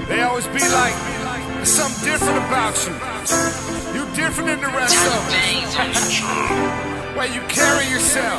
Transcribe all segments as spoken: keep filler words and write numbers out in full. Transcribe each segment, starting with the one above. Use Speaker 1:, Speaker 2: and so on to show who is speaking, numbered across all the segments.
Speaker 1: They always be like, there's something different about you. You different than the rest of them. The way you carry yourself,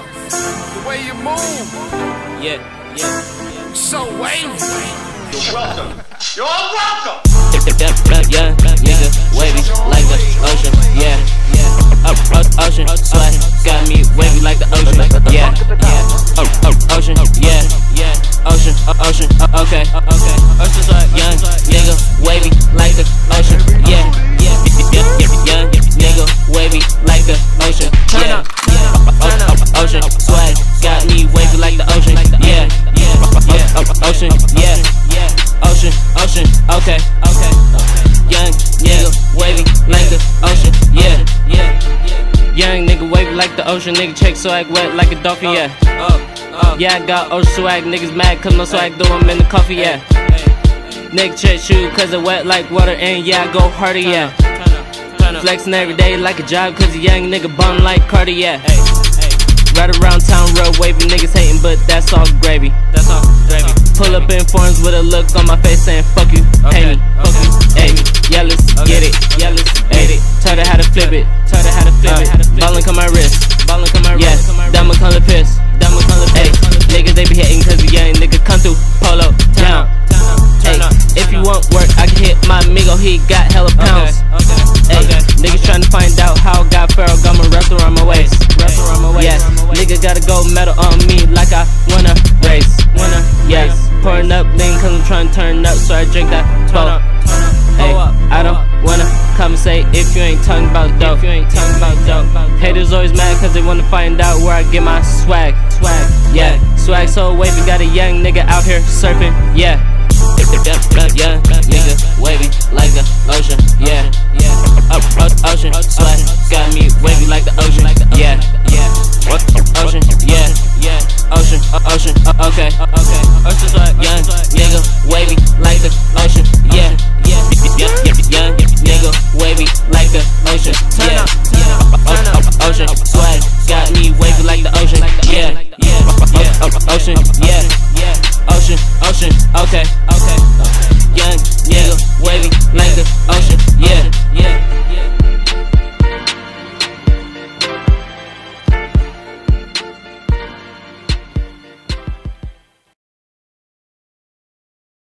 Speaker 1: the way you move.
Speaker 2: Yeah, yeah.
Speaker 1: So wavy.
Speaker 3: You're welcome. You're welcome.
Speaker 2: Yeah, nigga, wavy like the ocean. Yeah, yeah. Up, up, ocean, swag, got me wavy like the ocean. Yeah, yeah. Up, up, ocean. Yeah, yeah. Ocean, ocean. Okay, okay. Ocean swag, young nigga, wavy like the ocean. Yeah, yeah. Young nigga, wavy like the ocean. Yeah, yeah. Ocean swag, got me wavy like the ocean. Yeah, yeah. Ocean, yeah, yeah. Ocean, ocean. Okay, okay. Young nigga, wavy like the ocean. Yeah, yeah. Young nigga, wavy like the ocean. Nigga, check swag wet like a dolphin. Yeah. Yeah, I got ocean swag. Niggas mad cause my swag do them in the coffee. Yeah. Nigga, check shoe cause it wet like water. And yeah, I go harder. Yeah. Flexing every day like a job cause a young nigga bum like Cardi. Yeah. Right around town, real wavy. Niggas hating, but that's all gravy. That's all gravy. Pull up in forms with a look on my face saying fuck you, pay me, fuck you, ayy. Yeah, let's get it, yeah, let's get it. Taught her how to flip it, taught her how to flip it. Ballin' come my wrist, ballin' come my wrist. Yeah, diamond color piss, diamond color piss. Niggas they be hating cause the young nigga come through, polo down. Ayy, if you want work, I can hit my amigo, he got hella pounds. Ayy, niggas trying to find out how I got Pharaoh, got my wrapped around my waist. Yes, nigga got a gold medal on me like I wanna race. Wanna, yes, pouring up lean cause I'm trying to turn up, so I drink that boat. Hey, I don't wanna come and say if you ain't talking about dope. If you ain't talking about dope. Haters always mad cause they wanna find out where I get my swag. Swag, yeah, swag so wavy, got a young nigga out here surfing. Yeah, yeah, nigga, wavy like the ocean. Yeah, yeah, up, up, ocean, swag, got me wavy like the ocean. Yeah, yeah, ocean, yeah, yeah, ocean, ocean, okay.